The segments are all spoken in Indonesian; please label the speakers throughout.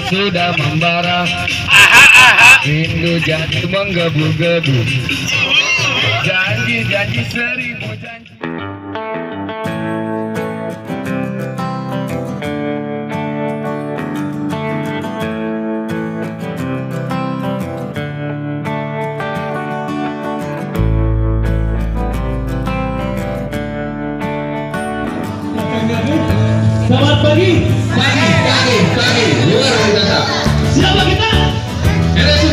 Speaker 1: sudah membara, rindu jadi menggebu-gebu, janji-janji seribu janji.
Speaker 2: Selamat pagi.
Speaker 1: Pagi, luar biasa.
Speaker 2: Siapa kita?
Speaker 1: RSUD.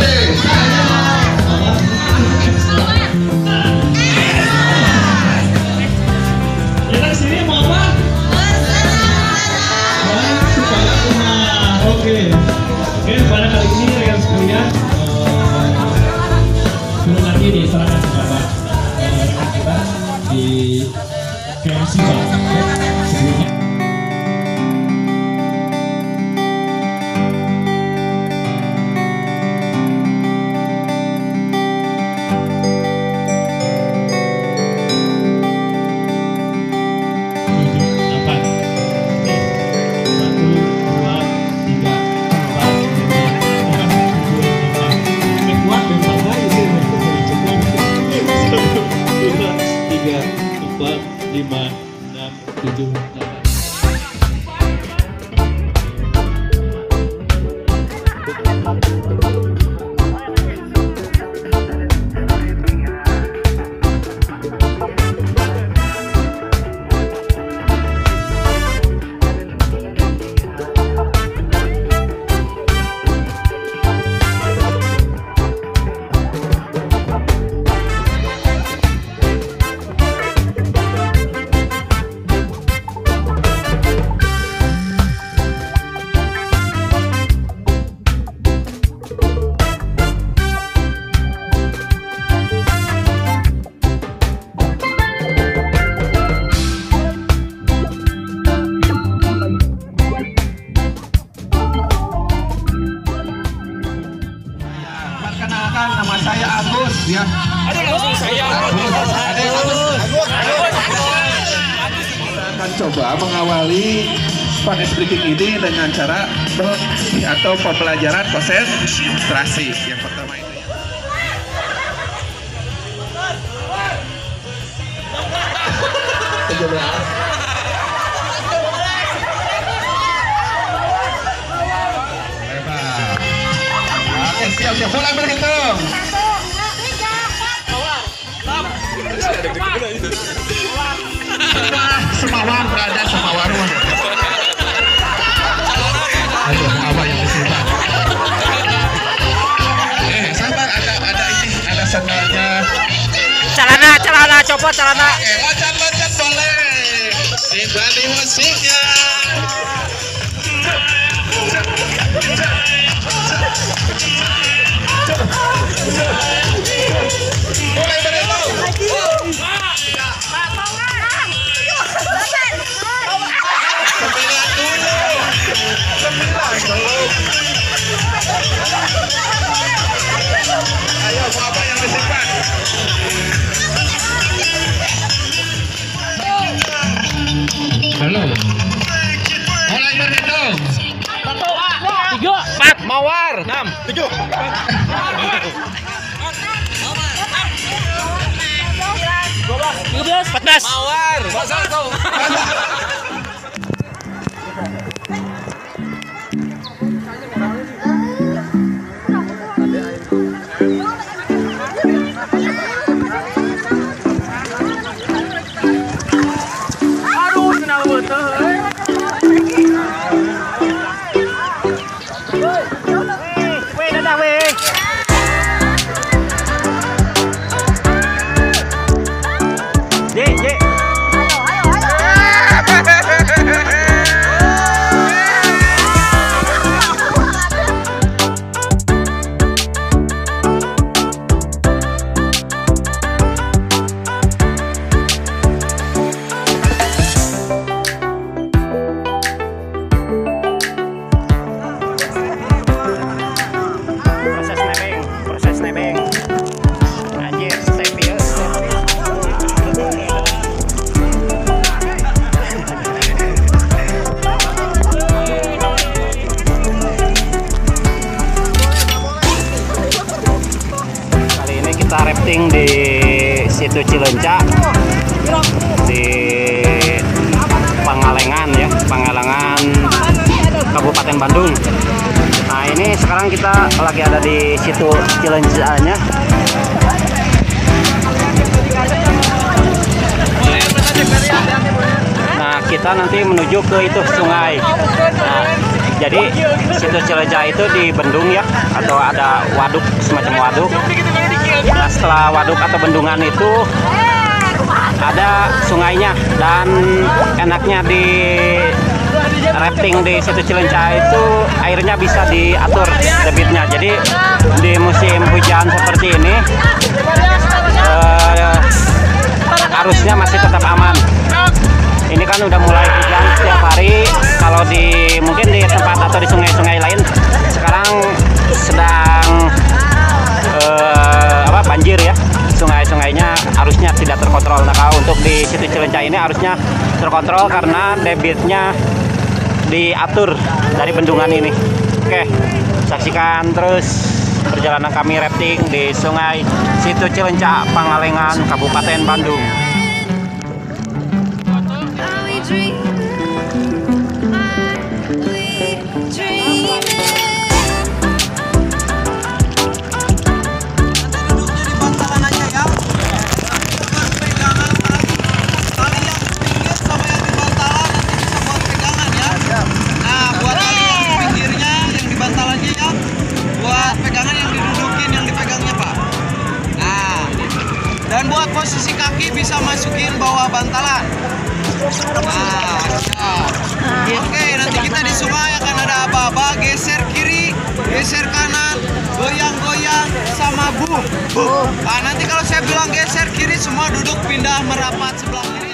Speaker 2: Kita kesini mau apa? Supaya rumah. Oke, pada kali ini rekan sekalian, belum lagi diserahkan kepada kita di KMC sebelumnya.
Speaker 1: Perkenalkan, nama saya Agus ya.
Speaker 3: Ada langsung saya Agus.
Speaker 1: Akan coba mengawali Spanish speaking ini dengan cara atau pembelajaran konsentrasi. Yang pertama itu. Siap, mulai berhitung. 1, 2, 3, 4. Semawar berada semawar. Aduh, apa yang disimpan? Sabar, ada sendalnya.
Speaker 3: Celana, copot celana.
Speaker 1: Loncat boleh. Dibantu musiknya. Mulai berhitung. 9 dulu. Ayo, apa yang disimpan? Belum. Mulai berhitung.
Speaker 3: 3, 4, mawar. 6, 7. 12, 14. Mawar. Aduh, senang betul. Weh, dadah weh. Ye.
Speaker 4: kita rafting di situ Cileunca di Pangalengan ya, Pangalengan Kabupaten Bandung. Nah ini sekarang kita lagi ada di situ Cileunca-nya. Nah kita nanti menuju ke itu sungai. Nah, jadi situ Cileunca itu di bendung ya, atau ada waduk, semacam waduk. Nah setelah waduk atau bendungan itu ada sungainya, dan enaknya di rafting di situ Cileunca itu airnya bisa diatur debitnya. Jadi di musim hujan seperti ini arusnya masih tetap aman. Ini kan udah mulai hujan setiap hari. Kalau di mungkin di tempat atau di sungai-sungai lain sekarang sedang banjir ya, sungai-sungainya arusnya tidak terkontrol. Nah kalau untuk di situ Cileunca ini arusnya terkontrol karena debitnya diatur dari bendungan ini. Oke, saksikan terus perjalanan kami rafting di sungai situ Cileunca, Pangalengan, Kabupaten Bandung.
Speaker 5: Dan buat posisi kaki bisa masukin bawah bantalan. Oke, nanti kita di sungai akan ada aba-aba, geser kiri, geser kanan, goyang-goyang sama boom. Nah, nanti kalau saya bilang geser kiri, semua duduk pindah merapat sebelah kiri.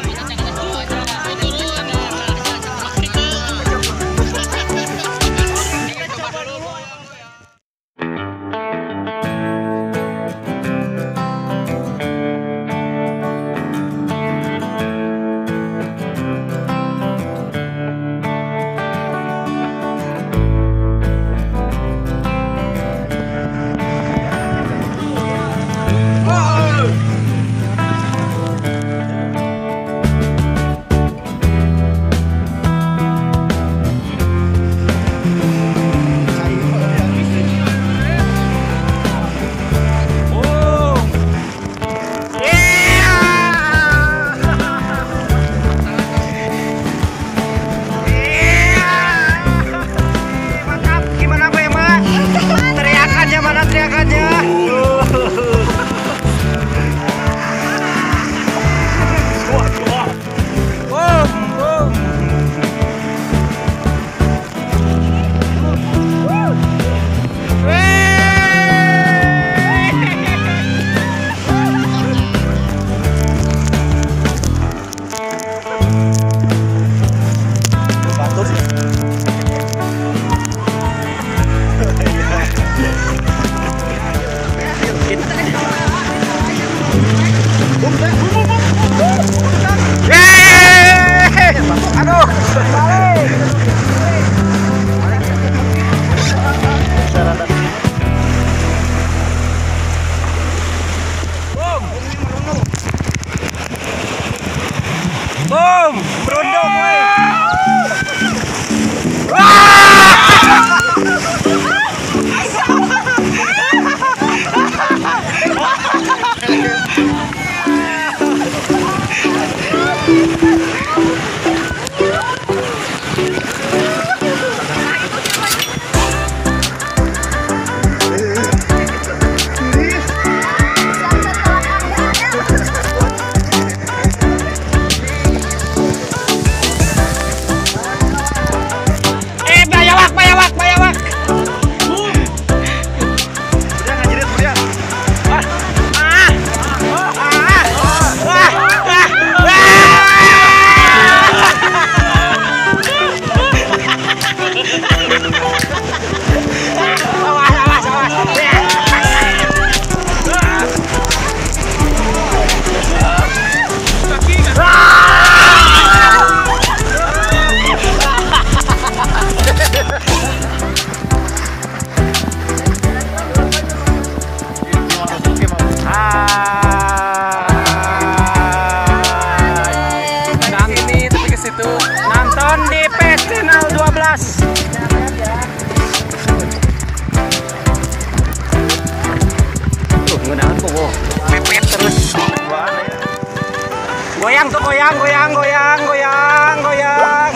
Speaker 4: Goyang tuh, goyang, goyang, goyang, goyang, goyang.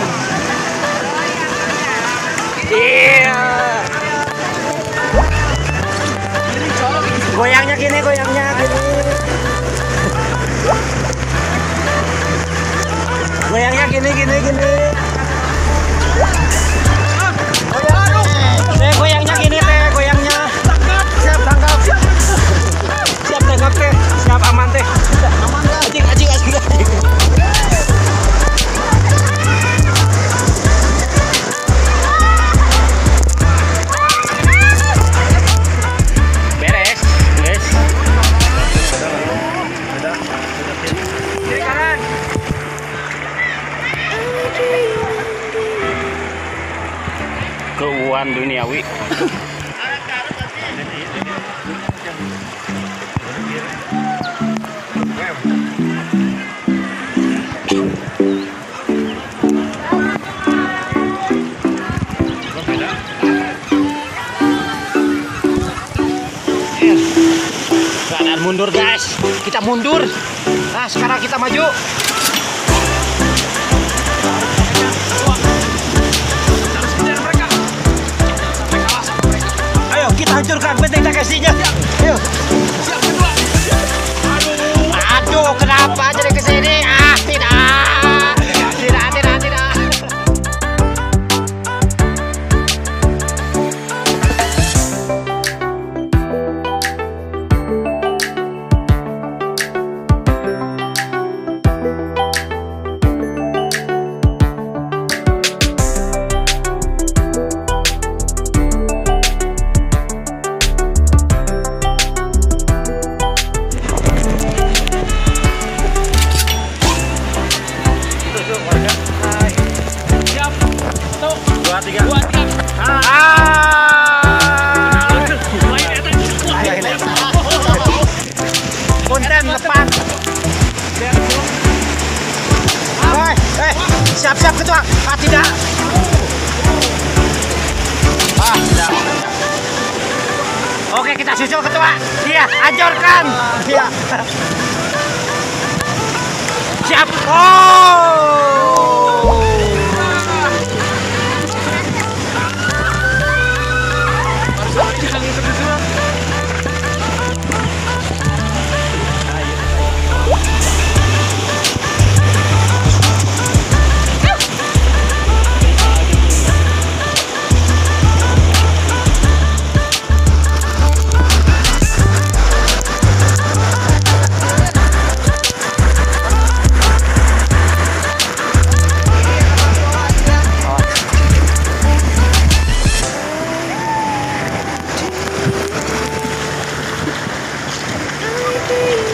Speaker 4: Iya. Goyangnya gini, goyangnya gini. Goyangnya gini, gini, gini. Goyangnya gini teh, goyangnya. Siap tangkap. Siap tangkap teh, siap aman teh. Aman dah. Anjing, anjing, anjing, anjing. Beres, beres. Kiri kanan. Keuangan duniawi. Keadaan mundur guys, kita mundur. Nah sekarang kita maju. Ayo kita hancurkan benteng Takeshinya. Ayo. Aduh, kenapa jadi kesini? Ah, tidak. Tidak, tidak, tidak. Konten lepas. Siap-siap ketua. Ah tidak. Ah tidak. Oke kita susul ketua. Iya, hancurkan. Iya. Siap. Oh.
Speaker 6: Thank you.